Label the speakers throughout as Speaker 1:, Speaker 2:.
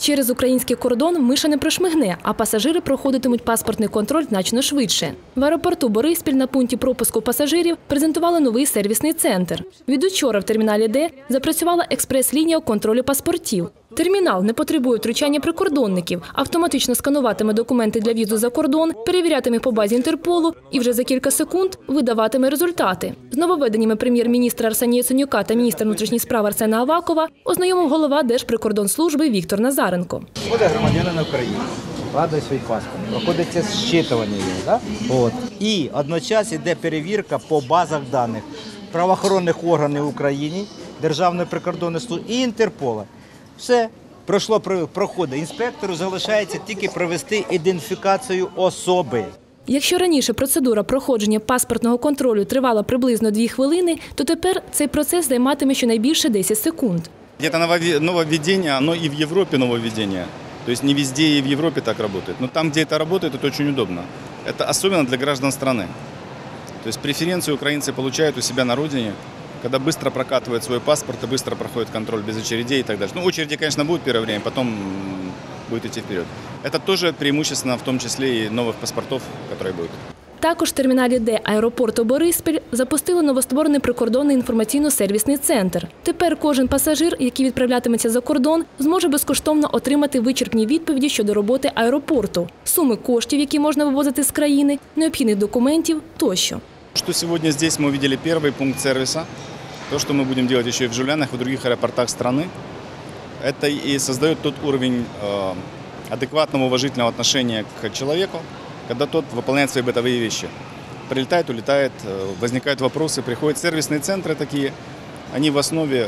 Speaker 1: Через український кордон миша не прошмигне, а пасажири проходитимуть паспортний контроль значно швидше. В аеропорту Бориспіль на пункті пропуску пасажирів презентували новий сервісний центр. Від учора в терміналі Д запрацювала експрес-лінія контролю паспортів. Термінал не потребує втручання прикордонників, автоматично скануватиме документи для в'їзду за кордон, перевірятиме по базі Інтерполу і вже за кілька секунд видаватиме результати. З нововведеннями прем'єр-міністра Арсенія Яценюка та міністра внутрішніх справ Арсена Авакова ознайомив голова Держприкордонслужби Віктор Назаренко.
Speaker 2: Буде громадянин України, вкладає свій паспорт, проходиться зчитування його, і одночасно йде перевірка по базах даних правоохоронних органів України, Державної прикордонної служби і Інтерпола. Все, проходить. Інспектору залишається тільки провести ідентифікацію особи.
Speaker 1: Якщо раніше процедура проходження паспортного контролю тривала приблизно 2 хвилини, то тепер цей процес займатиме щонайбільше 10 секунд.
Speaker 3: Где-то нововведение, оно и в Европе нововведение. То есть не везде и в Европе так работает. Но там, где это работает, это очень удобно. Это особенно для граждан страны. То есть преференцию украинцы получают у себя на родине, когда быстро прокатывают свой паспорт и быстро проходит контроль без очередей и так дальше. Ну, очереди, конечно, будут первое время, потом будет идти вперед. Это тоже преимущественно, в том числе и новых паспортов, которые будут.
Speaker 1: Також в терміналі Д аеропорту Бориспіль запустили новостворений прикордонний інформаційно-сервісний центр. Тепер кожен пасажир, який відправлятиметься за кордон, зможе безкоштовно отримати вичерпні відповіді щодо роботи аеропорту, суми коштів, які можна вивозити з країни, необхідних документів тощо.
Speaker 3: Что сегодня здесь мы увидели первый пункт сервиса, то, что мы будем делать еще и в Жулянах, и в других аэропортах страны, это и создает тот уровень адекватного, уважительного отношения к человеку, когда тот выполняет свои бытовые вещи. Прилетает, улетает, возникают вопросы, приходят сервисные центры такие, они в основе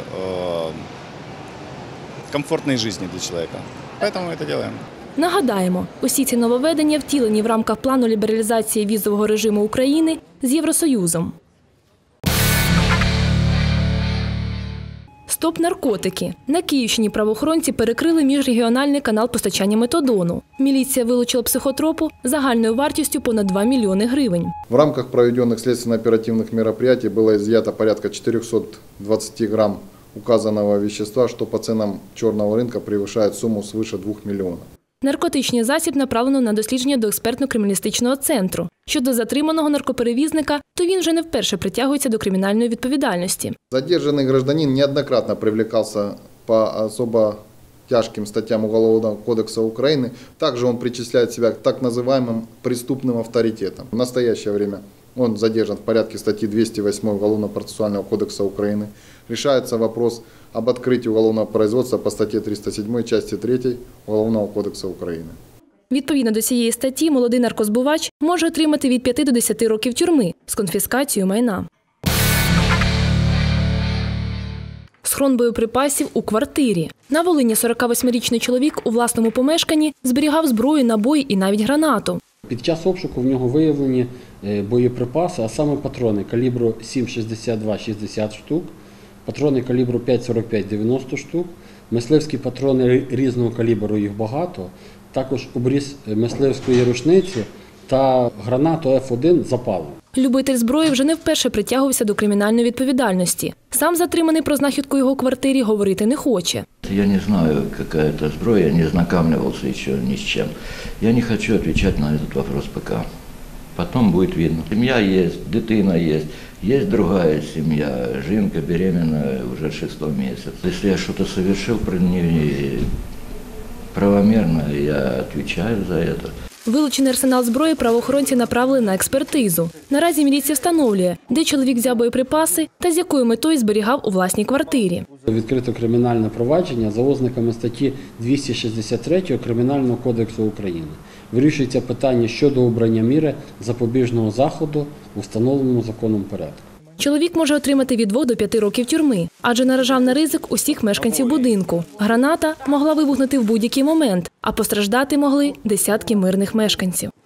Speaker 3: комфортной жизни для человека. Поэтому мы это делаем.
Speaker 1: Нагадаємо, усі ці нововведення втілені в рамках плану лібералізації візового режиму України з Євросоюзом. Стоп наркотики. На Київщині правоохоронці перекрили міжрегіональний канал постачання метадону. Міліція вилучила психотропу загальною вартістю понад 2 мільйони гривень.
Speaker 4: В рамках проведенных следственно-оперативных мероприятий было изъято порядка 420 грамм указанного вещества, что по ценам черного рынка превышает сумму свыше 2 миллионов.
Speaker 1: Наркотичний засіб направлено на дослідження до експертно-криміналістичного центру. Щодо затриманого наркоперевізника, то він вже не вперше притягується до кримінальної відповідальності.
Speaker 4: Задержанный гражданин неоднократно привлекался по особо тяжким статьям Уголовного кодекса Украины. Также он причисляет себя к так называемым преступным авторитетам. В настоящее время он задержан в порядке статьи 208 Уголовно-процессуального кодекса Украины. Решается вопрос об открытии уголовного производства по статье 307 части 3 Уголовного кодекса Украины.
Speaker 1: Відповідно до цієї статті, молодий наркозбувач може отримати від 5 до 10 років тюрми з конфіскацією майна. Схрон боєприпасів у квартирі. На Волині 48-річний чоловік у власному помешканні зберігав зброю, набої і навіть гранату.
Speaker 5: Під час обшуку в нього виявлені боєприпаси, а саме патрони калібру 7,62 – 60 штук, патрони калібру 5,45 – 90 штук, мисливські патрони різного калібру, їх багато, також обріз мисливської рушниці та гранату F1 запалу.
Speaker 1: Любитель зброї вже не вперше притягувався до кримінальної відповідальності. Сам затриманий про знахідку його квартирі говорити не хоче.
Speaker 6: Я не знаю, яка це зброя, не знайомився ще ні з чим. Я не хочу відповідати на цей вопрос поки. Потім буде видно. Сім'я є, дитина є, є друга сім'я, жінка беременна вже 6-й місяць. Якщо я щось совершив правомірно, я відповідаю за це.
Speaker 1: Вилучений арсенал зброї правоохоронці направили на експертизу. Наразі міліція встановлює, де чоловік взяв боєприпаси та з якою метою зберігав у власній квартирі.
Speaker 5: Відкрито кримінальне провадження за ознаками статті 263 Кримінального кодексу України. Вирішується питання щодо обрання міри запобіжного заходу у встановленому законом порядку.
Speaker 1: Чоловік може отримати від 2 до 5 років тюрми, адже наражав на ризик усіх мешканців будинку. Граната могла вибухнути в будь-який момент, а постраждати могли десятки мирних мешканців.